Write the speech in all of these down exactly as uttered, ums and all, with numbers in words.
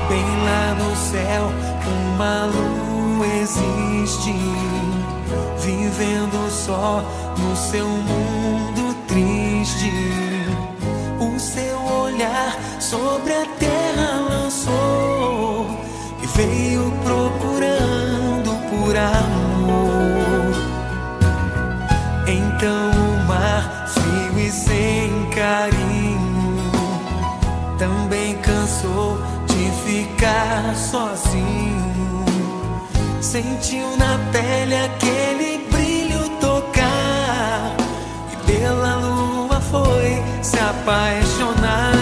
Bem lá no céu, uma lua existe, vivendo só no seu mundo triste. O seu olhar sobre a terra lançou e veio procurando por amor. Então o mar, frio e sem carinho, também cansou de ficar sozinho. Sentiu na pele aquele brilho tocar e pela lua foi se apaixonar.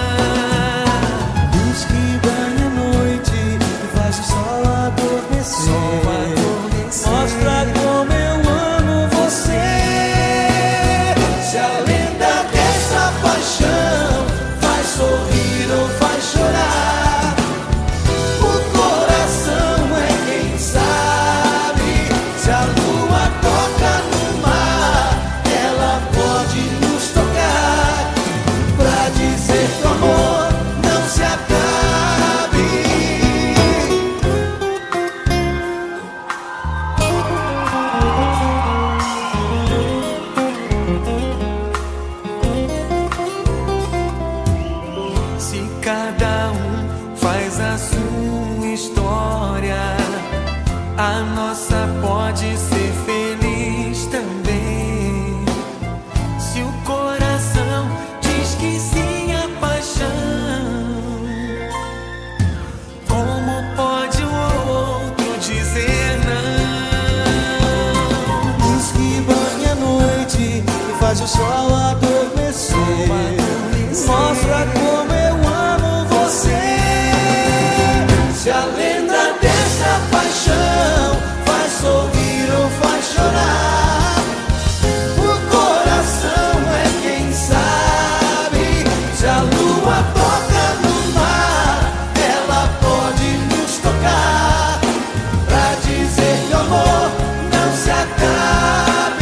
Luz que banha a noite e faz o sol adormecer, Sol adormecer. Mostra como eu amo você. Se a lenda dessa paixão faz sorrir ou faz chorar, o coração é quem sabe. Se a lua toca no mar, ela pode nos tocar, pra dizer que o amor não se acabe. Se cada um faz a sua história, a nossa pode ser feliz também. Se o coração diz que sim à paixão, como pode o outro dizer não? Luz que banha a noite e faz o sol adormecer, mostra como eu amo você. Se a lenda dessa paixão faz sorrir ou faz chorar, o coração é quem sabe. Se a lua toca no mar, ela pode nos tocar, pra dizer que o amor não se acabe.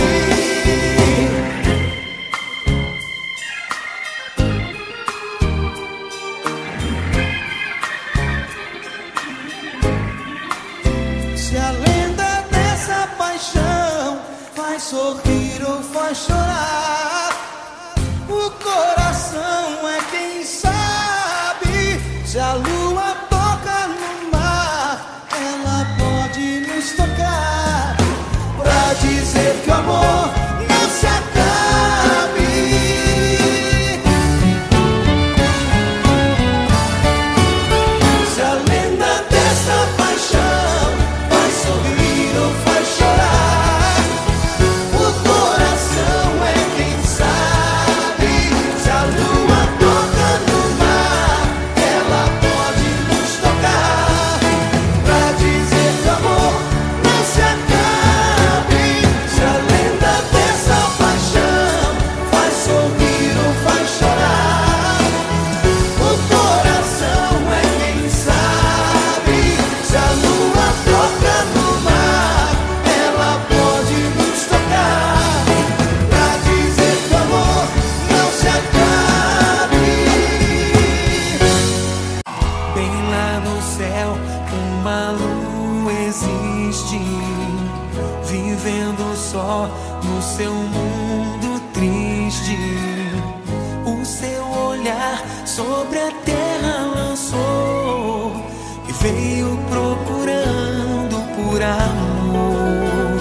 Se a lenda dessa paixão faz sorrir ou faz chorar, o coração é quem sabe. Se a lua toca no mar, ela pode nos tocar, pra dizer que o amor não se acabe. Se a lenda dessa paixão faz sorrir ou faz chorar, o coração é quem sabe. Se a lua toca no mar, ela pode nos tocar, pra dizer que o amor não se acabe. Se a lenda dessa paixão faz sorrir ou faz chorar, o coração é quem sabe. Se a lua toca no mar, ela pode nos tocar, pra dizer que o amor não se acabe. Bem lá no céu, uma lua existe, vivendo só no seu mundo triste. O seu olhar sobre a terra lançou e veio procurando por amor.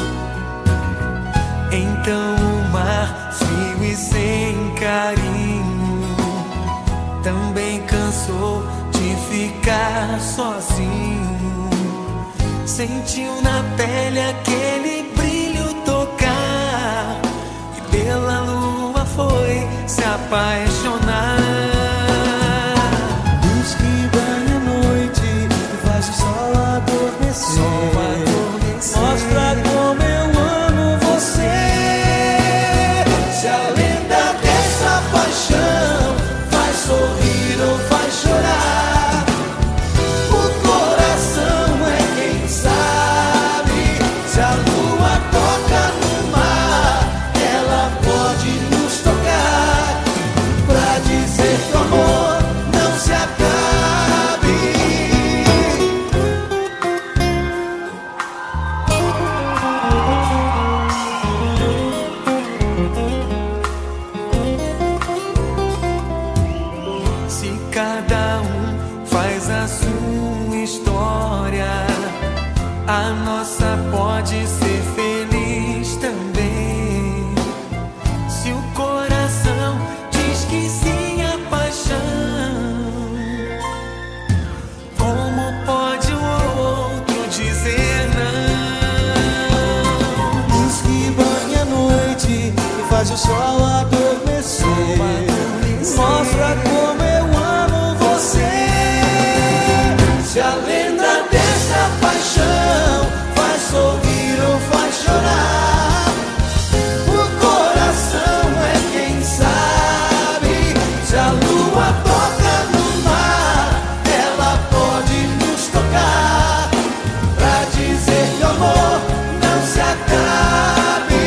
Então o mar, frio e sem carinho, também cansou de ficar sozinho. Sentiu na pele aquele brilho tocar e pela lua foi se apaixonar. Luz que banha a noite e faz o sol adormecer, Sol adormecer. Mostra como eu amo você. Se a lenda dessa paixão faz sorrir ou faz chorar, o coração é quem sabe. Se a lua toca no mar, ela pode nos tocar, pra dizer faz a sua história, a nossa pode ser feliz também. Se o coração diz que sim à paixão, como pode o outro dizer não? Luz que banha a noite e faz o sol adormecer, mostra como eu amo você. Se a lenda dessa paixão faz sorrir ou faz chorar, o coração é quem sabe. Se a lua toca no mar, ela pode nos tocar, pra dizer que o amor não se acabe.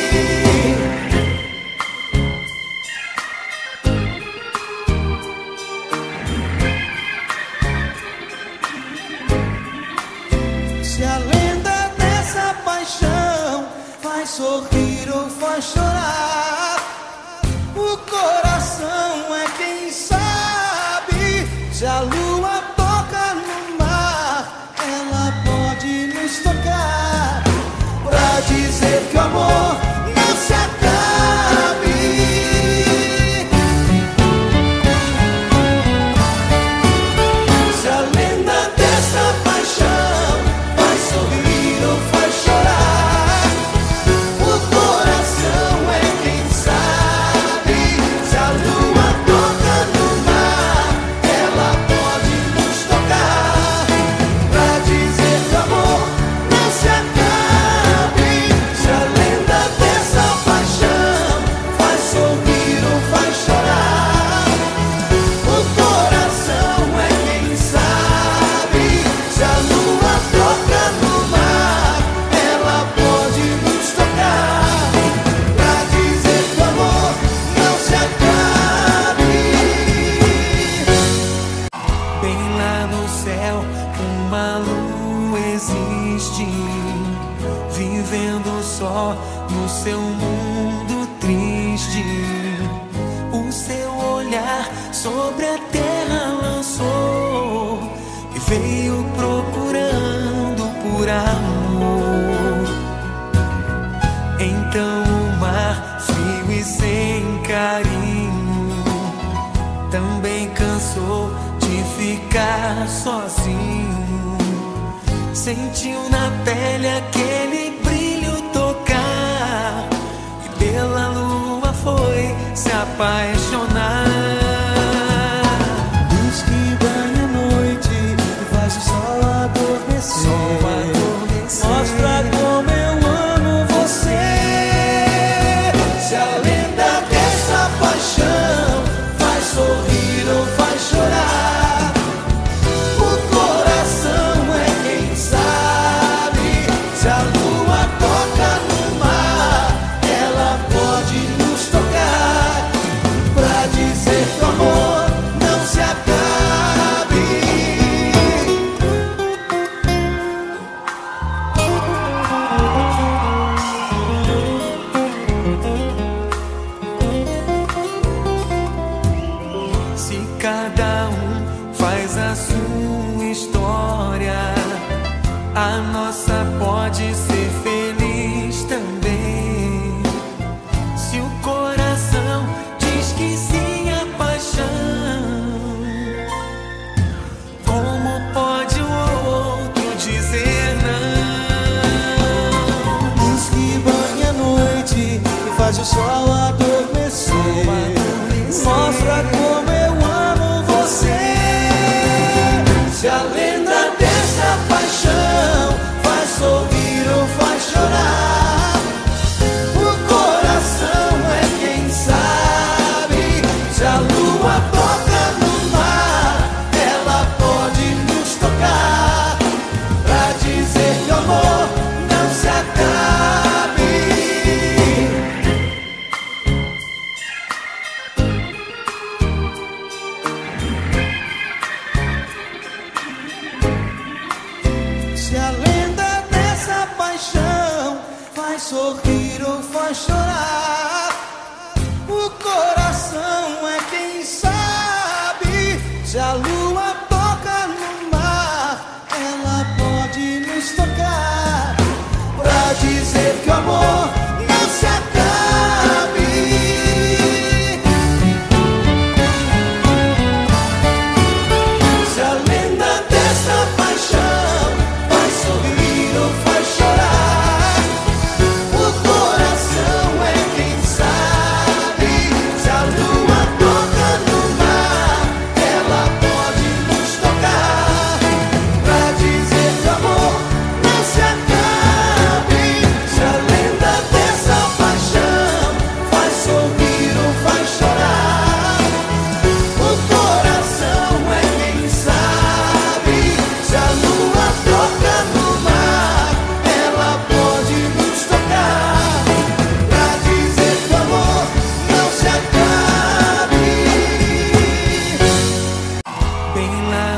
Se a lenda dessa paixão faz sorrir ou faz chorar, o coração é quem sabe. Se a lua toca no mar, ela pode nos tocar, pra dizer que o amor não se acabe. Se a lenda dessa paixão faz sorrir ou faz chorar, o coração é quem sabe. Se a lua toca no mar, ela pode nos tocar, pra dizer que o amor não se acabe. Se a lenda dessa paixão faz sorrir ou faz chorar, o coração é quem sabe. Se a lua toca no mar, ela pode nos tocar, pra dizer que o amor não se acabe. Bem lá no céu, uma lua existe, vivendo só no seu mundo triste. O seu olhar sobre a terra lançou e veio procurando por amor. Então o mar, frio e sem carinho, também cansou de ficar sozinho. Sentiu na pele aquele brilho tocar e pela lua foi se apaixonar. Luz que banha a noite e faz o sol adormecer, mostra como eu amo você. Se a lenda dessa paixão faz sorrir ou faz chorar, o coração é quem sabe. Se a lua toca no mar, ela pode nos tocar, pra dizer que o amor não se acabe. Se cada um faz a sua história, a nossa pode ser feliz também. Se o coração diz que sim à paixão, como pode o outro dizer não? Luz que banha a noite e faz o sol adormecer, mostra como eu amo você. Se a lenda dessa paixão faz sorrir ou faz chorar, o coração é quem sabe. Se a lua toca no mar, ela pode nos tocar, pra dizer que o amor não se acabe. Se a lenda dessa paixão faz sorrir ou faz chorar, o coração é quem sabe. Se a lua toca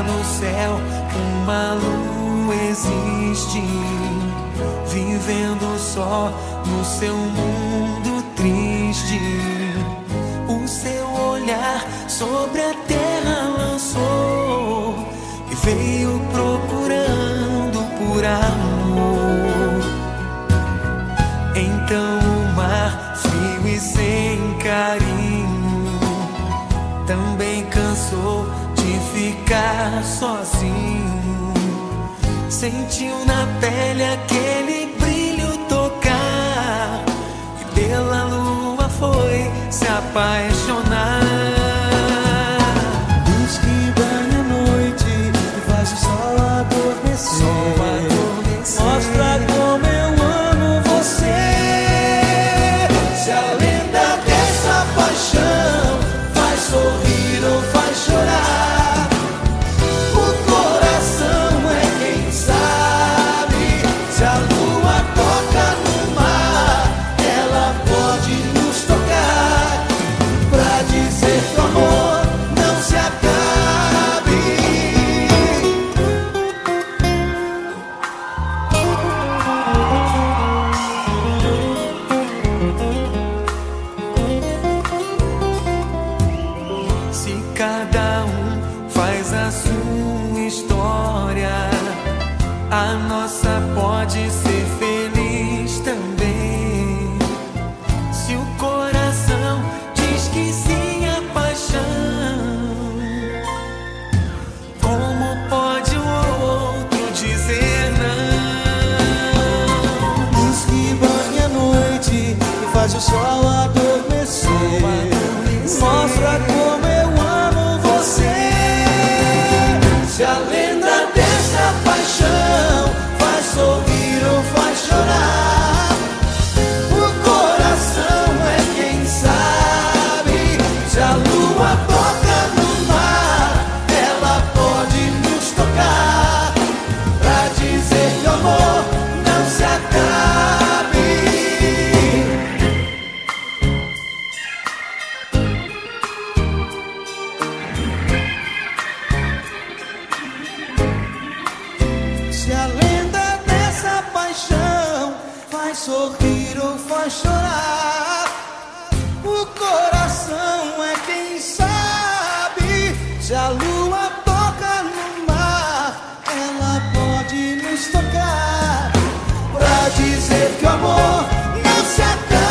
lá no céu uma lua existe, vivendo só no seu mundo triste. O seu olhar sobre a terra lançou e veio procurando por amor. Então o mar frio e sem carinho também cansou de ficar sozinho. Sentiu na pele aquele brilho tocar e pela lua foi se apaixonar. Luz que banha a noite e faz o sol adormecer, Sol adormecer. Mostra como eu amo você. Se a lenda dessa paixão faz sorrir ou faz chorar, o coração é quem sabe. Se a lua toca no mar, ela pode nos tocar pra dizer que o amor não se acabe. Se cada um faz a sua história, a nossa pode ser feliz também. Se o coração diz que sim à paixão, como pode o outro dizer não? Luz que banha a noite e faz o sol adormecer, mostra como eu amo você. Se a lenda dessa paixão faz sorrir ou faz chorar, o coração é quem sabe. Se a lua toca no mar, ela pode nos tocar pra dizer que o amor não se acabe. Se a lenda dessa paixão faz sorrir ou faz chorar, o coração é quem sabe. Se a lua toca no mar, ela pode nos tocar pra dizer que o amor não se acabe.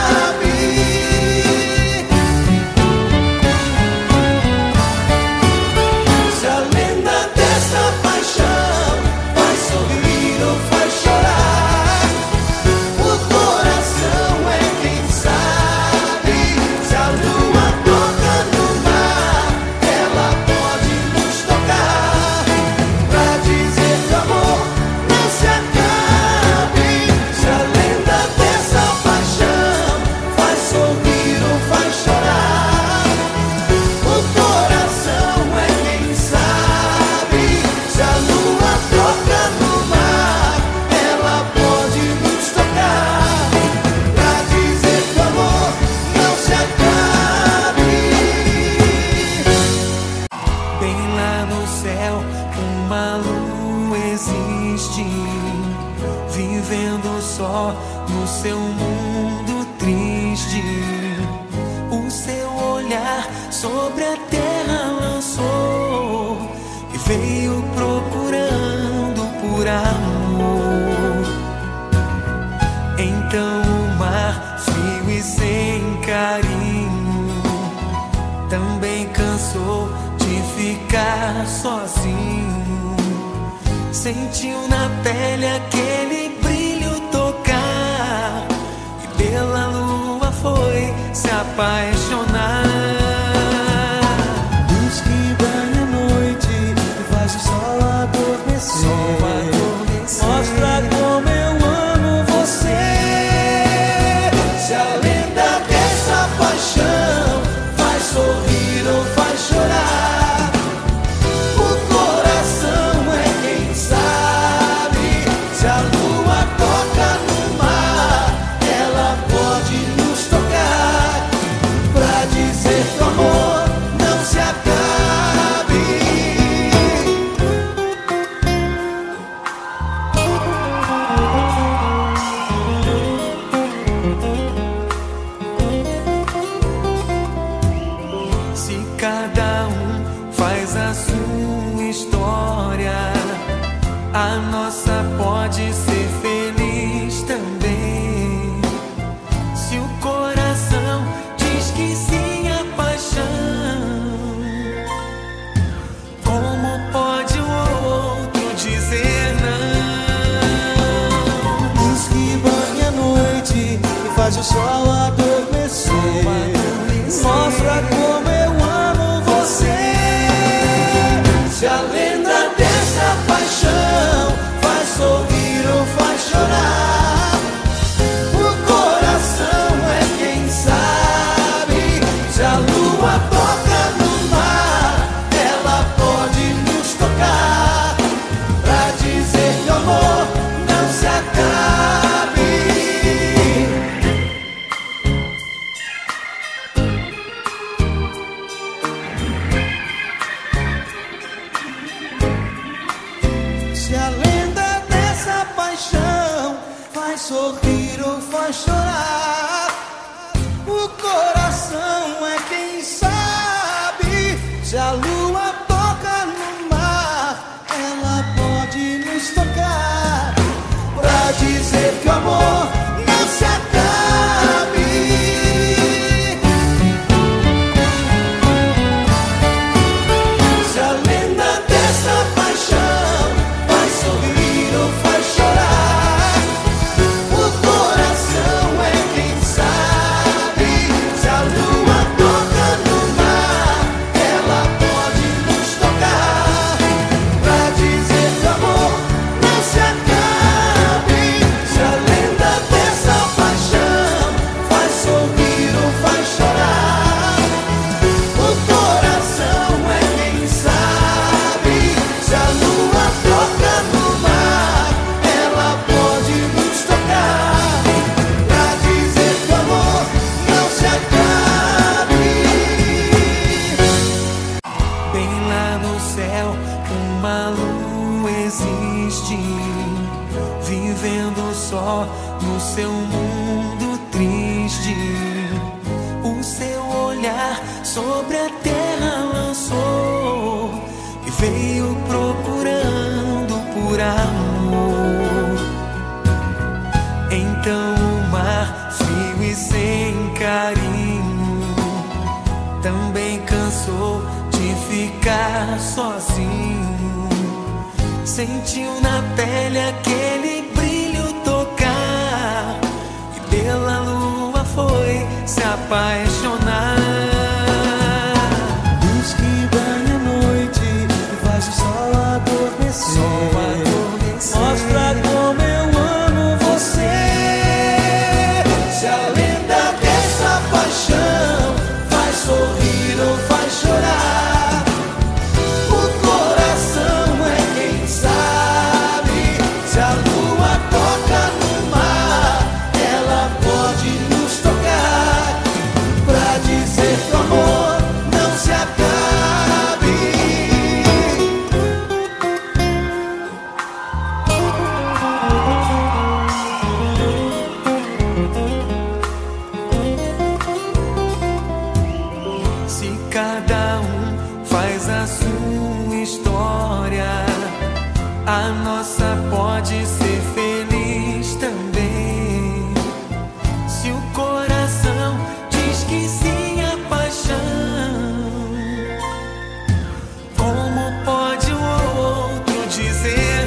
Se a lenda dessa paixão faz sorrir ou faz chorar, o coração é quem sabe. Se a lua toca no mar, ela pode nos tocar pra dizer que o amor não se acabe. Se a lenda dessa paixão faz sorrir ou faz chorar, o coração é quem sabe. Se a lua toca no mar, ela pode nos tocar pra dizer que o amor não se acabe. Bem lá no céu uma lua existe, vivendo só no seu mundo triste. O seu olhar sobre a terra lançou e veio procurando por amor. Então o mar frio e sem carinho também cansou de ficar sozinho. Sentiu na pele aquele brilho tocar e pela lua foi se apaixonar. Luz que banha a noite e faz o sol adormecer, Sol adormecer. Mostra como eu amo você. Se a lenda dessa paixão faz sorrir ou faz chorar, o coração é quem sabe. Se a lua toca no mar, ela pode nos tocar pra faz o sol adormecer. Mostra como eu amo você. Se a lenda dessa paixão faz sorrir ou faz chorar, o coração é quem sabe. Se a lua toca no mar, ela pode nos tocar pra dizer que o amor não se acabe. Se a lenda dessa paixão faz sorrir ou faz chorar, o coração é quem sabe. Se a lua toca no mar, ela pode nos tocar pra dizer que o amor não se acabe. Se a lenda dessa paixão faz sorrir ou faz chorar, o coração é quem sabe. Se a lua toca no mar, ela pode nos tocar pra dizer que o amor não se acabe. Se a lenda dessa paixão faz sorrir ou faz chorar, o coração é quem sabe. Se a lua toca no mar, ela pode nos tocar pra dizer que o amor não se acabe. Bem lá no céu, uma lua existe, vivendo só no seu mundo triste. O seu olhar sobre a terra lançou e veio procurando por amor. Então o mar, frio e sem carinho, também cansou de ficar sozinho. Sentiu na pele aquele brilho tocar e pela lua foi se apaixonar. Luz que banha a noite e faz o sol adormecer. Sol adormecer. Mostra como eu amo você. Se a lenda dessa paixão faz sorrir ou faz chorar, o coração é quem sabe. Se a lua toca no mar, ela pode nos tocar pra dizer que o amor não se acabe. Se cada um faz a sua história, a nossa pode ser feliz também. Se o coração diz que sim à paixão, como pode o outro dizer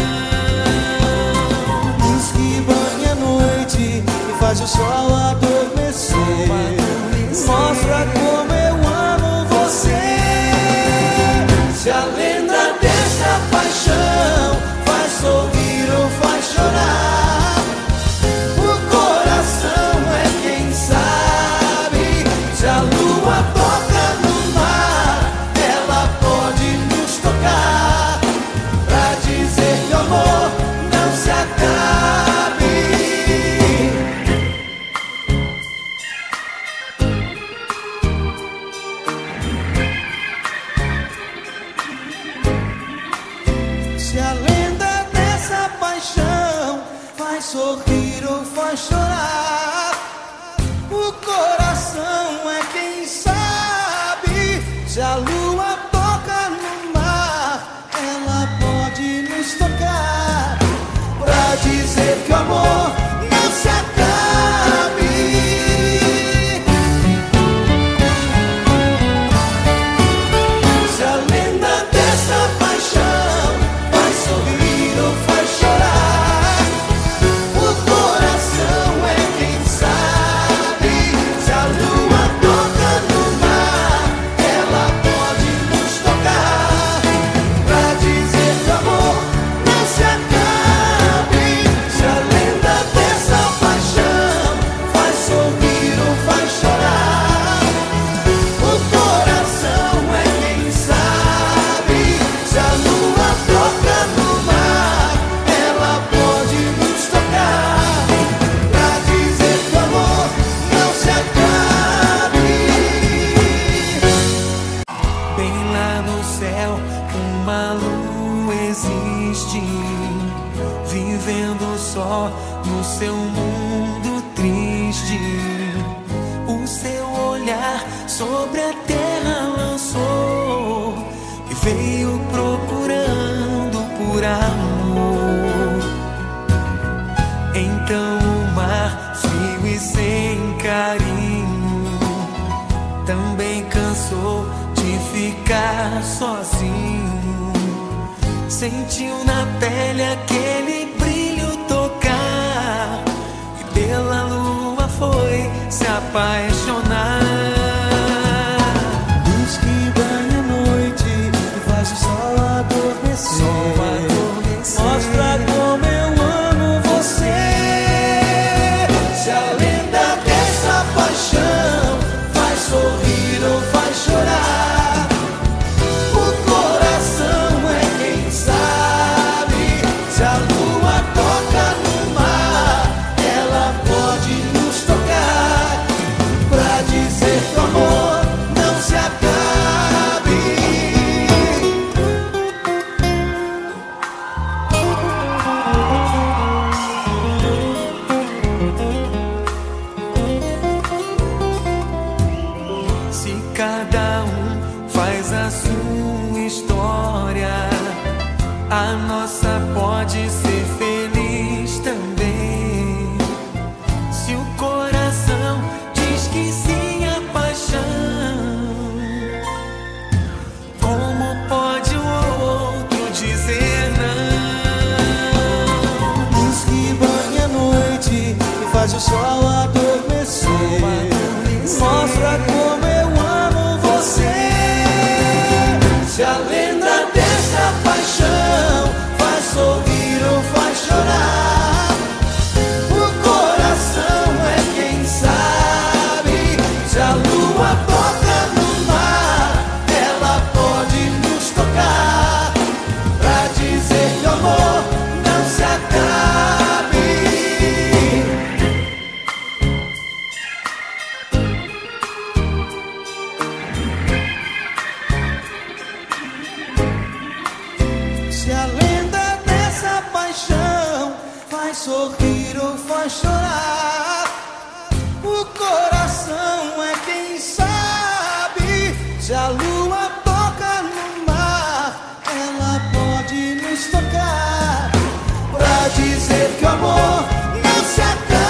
não? Luz que banha a noite e faz o sol adormecer. Mostra como eu amo você. Se a lenda dessa paixão faz sorrir ou faz chorar, o coração é quem sabe. Se a lua toca no mar, ela pode nos tocar pra dizer que o amor não se acabe. Se a lenda dessa paixão faz sorrir ou faz chorar, o coração é quem sabe. Se a lua toca no mar, ela pode nos tocar pra dizer que o amor não se acabe. Se a lenda dessa paixão faz sorrir ou faz chorar, o coração é quem lua existe, vivendo só no seu mundo triste. O seu olhar sobre a terra lançou e veio procurando por amor. Então o mar frio e sem carinho também cansou de ficar sozinho. Sentiu na pele aquele brilho tocar e pela lua foi se apaixonar. Luz que banha a noite e faz o sol adormecer, Sol adormecer. Mostra como eu amo você. Se a lenda dessa paixão faz sorrir ou faz chorar, o coração é quem sabe. Se a lua toca no mar, ela pode nos tocar pra dizer que o amor não se acabe. Se cada um faz a sua história, a nossa pode ser feliz também. Se o coração diz que sim à paixão, como pode o outro dizer não? Luz que banha a noite e faz o sol adormecer, mostra como eu amo você. Se a lenda dessa paixão faz sorrir ou faz chorar, o coração é quem sabe. Se a lua toca no mar, ela pode nos tocar pra dizer que o amor não se acabe. Se a lenda dessa paixão faz sorrir ou faz chorar, o coração é quem sabe. Se a lua toca no mar, ela pode nos tocar pra dizer que o amor não se acabe.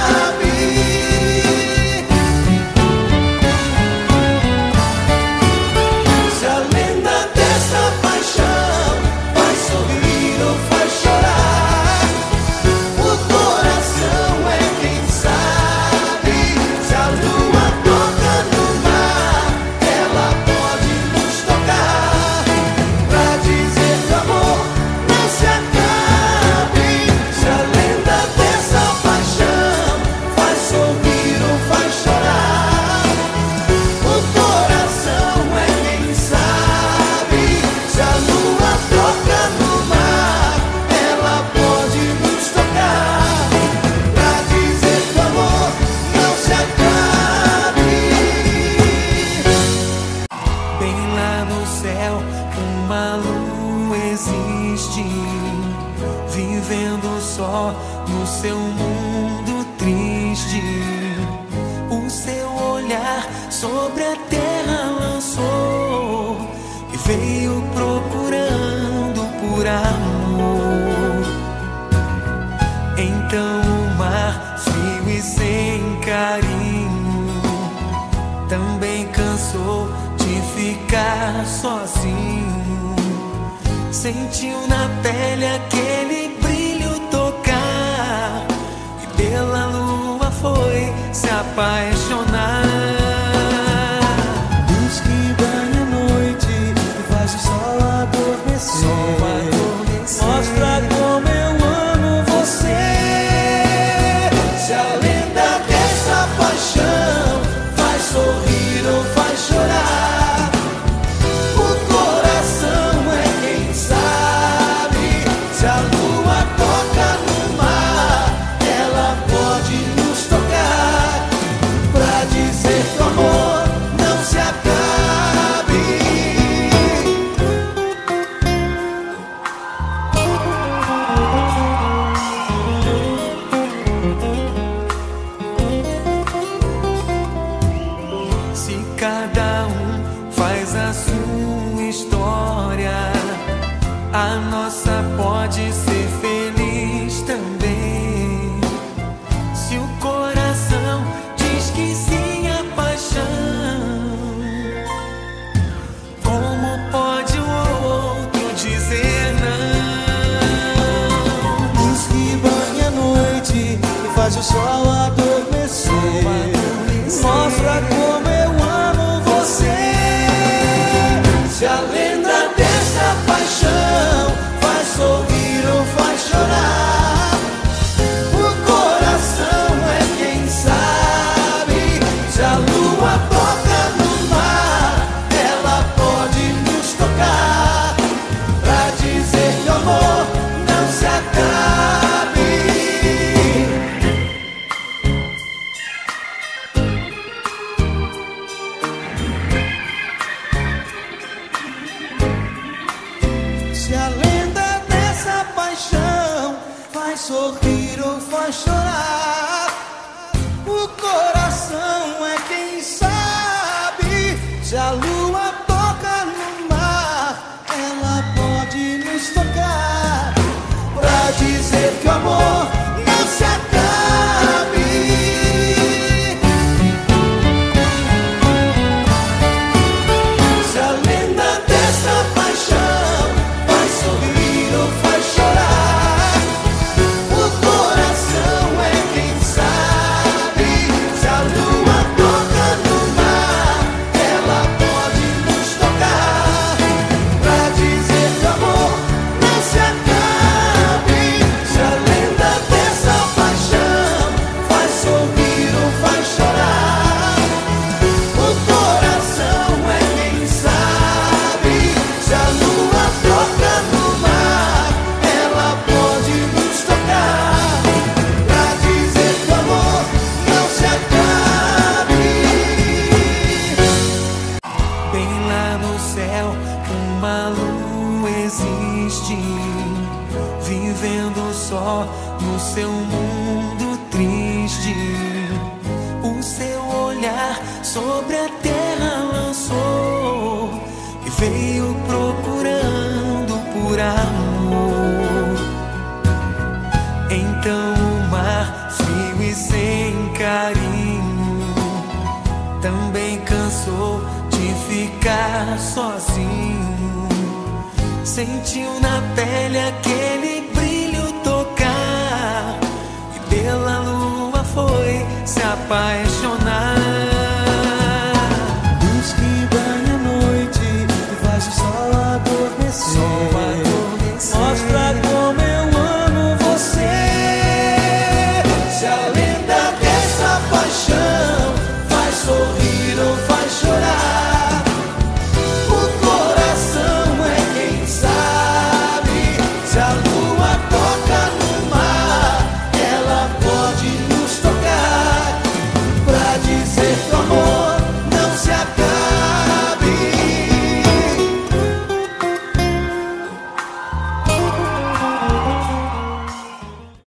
Se a lenda dessa paixão faz sorrir ou faz chorar, o coração é quem sabe. Se a lua toca no mar, ela pode nos tocar pra dizer que o amor não se acabe. Se a lenda dessa paixão faz sorrir ou faz chorar, o coração é quem sabe. Se a lua toca no mar, ela pode nos tocar pra dizer que o amor não se acabe. Bem lá no céu, uma lua existe, vivendo só no seu mundo triste. O seu olhar sobre a terra lançou e veio procurando por amor. Então o mar frio e sem carinho também cansou de ficar sozinho. Sentiu na pele aquele brilho tocar e pela lua foi se apaixonar. Luz que banha a noite e faz o sol adormecer, Sol adormecer. Mostra como eu amo você. Se a lenda dessa paixão faz sorrir ou faz chorar, o coração é quem sabe. Se a lua toca no mar, ela pode nos tocar pra dizer valsa pode ser feliz também. Se o coração diz que sim à paixão, como pode o outro dizer não? Diz que banha a noite e faz o sol adormecer. Mostra como eu amo você. Se a lenda dessa paixão faz sorrir ou faz chorar, o coração é quem sabe. Se a lua toca no mar, ela pode nos tocar, pra dizer que o amor não se acabe. Se a lenda dessa paixão faz sorrir ou faz chorar, o coração é quem sabe. Se a lua toca no mar, ela pode nos tocar, pra dizer que o amor não se acabe. Se a lenda dessa paixão faz sorrir ou faz chorar, o coração é quem sabe. Se a lua toca no mar, ela pode nos tocar, pra dizer que o amor não se acabe. Se a lenda dessa paixão faz sorrir ou faz chorar, o coração é quem sabe. Se a lua toca no mar, ela pode nos tocar, pra dizer que o amor não se acabe. Bem lá no céu, uma lua existe, vivendo só no seu mundo triste. O seu olhar sobre a terra lançou e veio procurando por amor. Então o mar, frio e sem carinho, também cansou de ficar sozinho. Sentiu na pele aquele brilho tocar e pela lua foi se apaixonar.